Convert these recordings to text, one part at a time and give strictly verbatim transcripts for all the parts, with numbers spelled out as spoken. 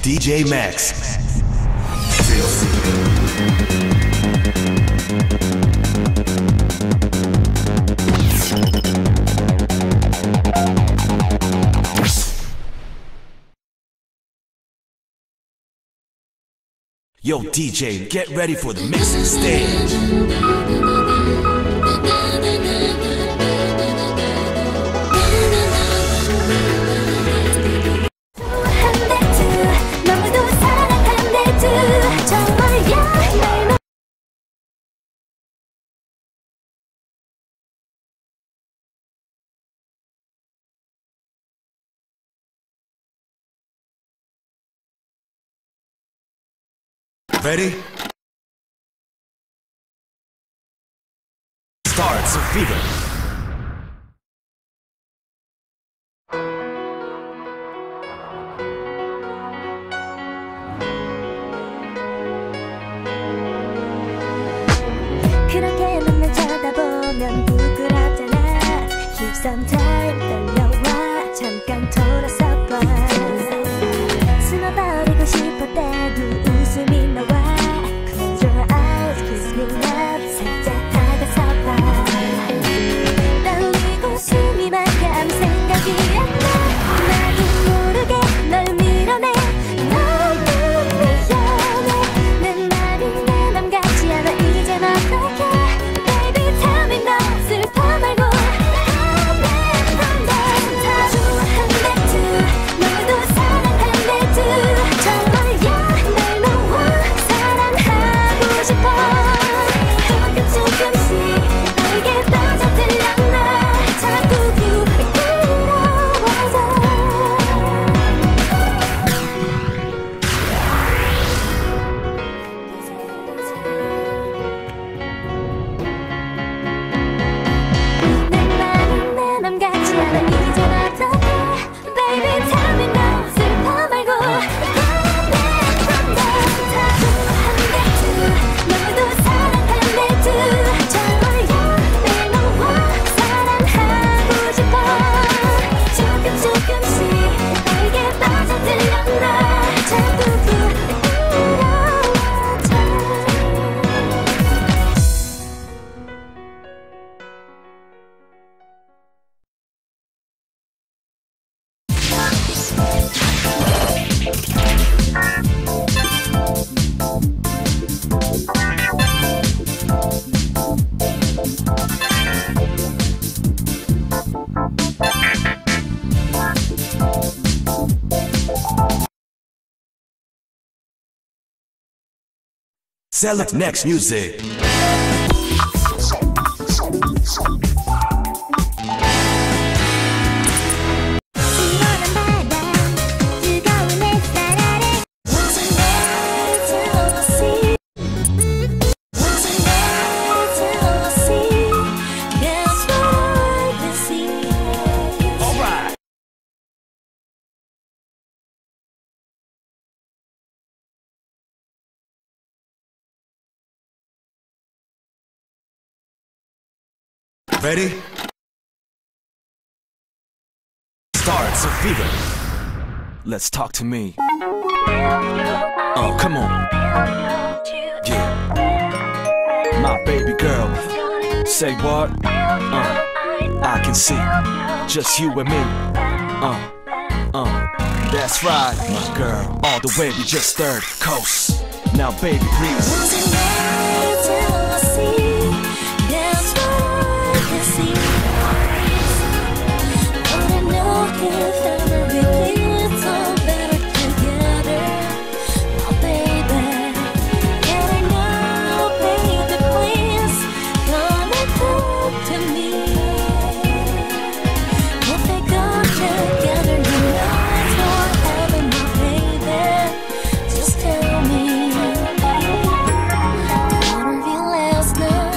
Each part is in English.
DJMax Yo, D J, get ready for the mixing stage. Ready? Starts a fever. 그렇게 눈을 쳐다보면 부끄럽잖아. Give some time 떨려와 잠깐 돌아서봐. 숨어버리고 싶을 때도 웃음이 나와. Close your eyes, kiss me up. 살짝 다가서봐. 떨리고 숨이 막혀 아무 생각이 안 나. 나도 모르게 널 밀어내. 너무 미안해. 내 말이 내 맘 같지 않아. 이젠 어떡해. Baby tell me no. 슬퍼 말고 I'm in from there. 다 좋아한대 too. 너도 사랑한대 too. 정말야 날 너와 사랑하고 싶어. 조금 조금씩 너에게 빠져들려 나. 자꾸 부끄러워져. 내 말이 내 맘 같지 않아. 이젠 어떡해. Baby tell me no. 슬퍼 말고 I'm in from there. 다 좋아한대 too. 너도 사랑한대 too. 정말야 날 너와 사랑하고 싶어. 조금 조금씩 너에게 빠져들려 나. 자꾸 부끄러워져. Select next music. Ready? Starts a fever. Let's talk to me. Oh, come on. Yeah. My baby girl. Say what? Uh, I can see. Just you and me. Uh, uh. That's right, my girl. All the way we just third coast. Now, baby, please. Just tell me. I wanna be last night.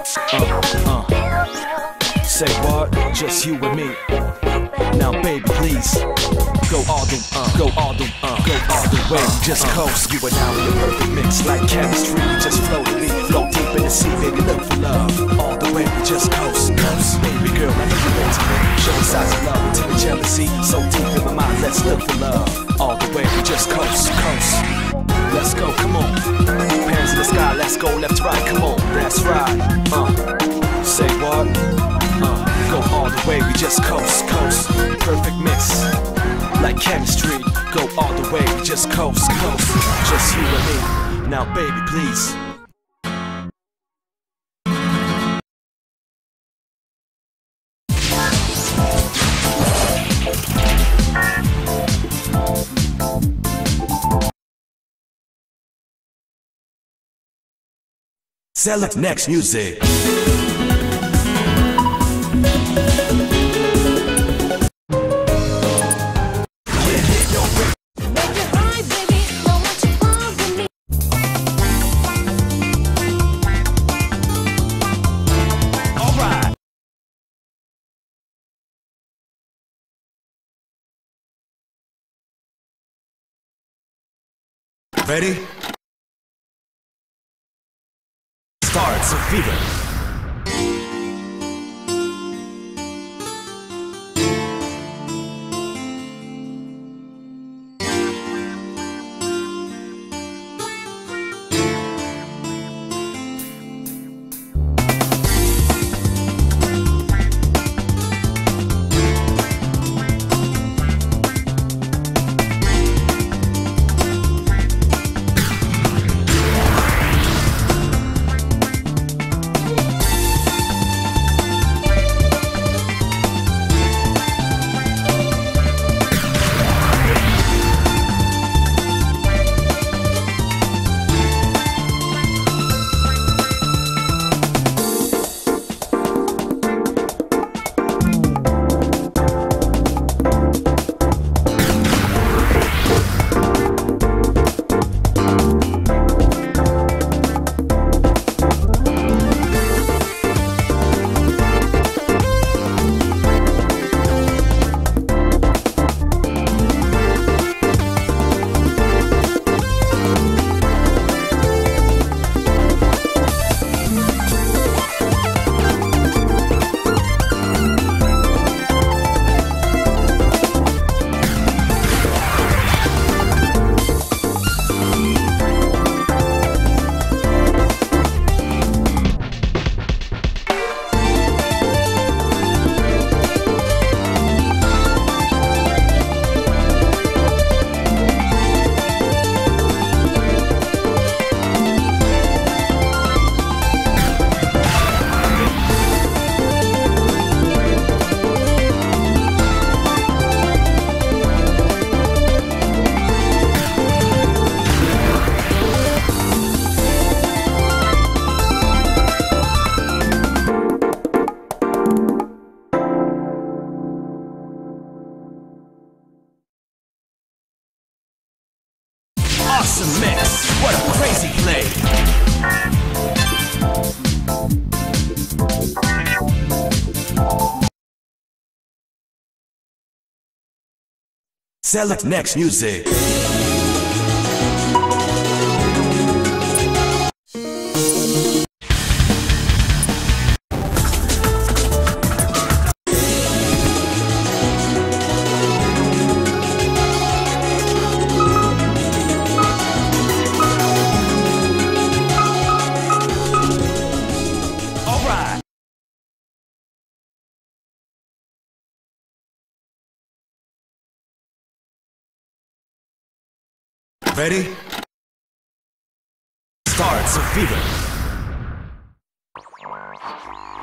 Uh, uh. Say what? Just you and me. Now, baby, please go all the, uh, go all the, uh, go all the way. Just coast. You and I, we a perfect mix, like chemistry. We just flow to me, flow deep in the sea, baby. Look for love all the way. We just coast, coast. Baby girl, I know you're into me. Show me signs of love, take the jealousy so deep in my mind. Let's look for love all the way. We just coast, coast. Let's go, come on. Hands in the sky, let's go left to right. Come on, that's right. Uh, say what? Uh, go all the way, we just coast, coast. Perfect mix, like chemistry. Go all the way, we just coast, coast. Just you and me. Now, baby, please. Select next music. Ready? Starts a fever. Awesome mix, what a crazy play. Select next music. Ready? Starts a fever.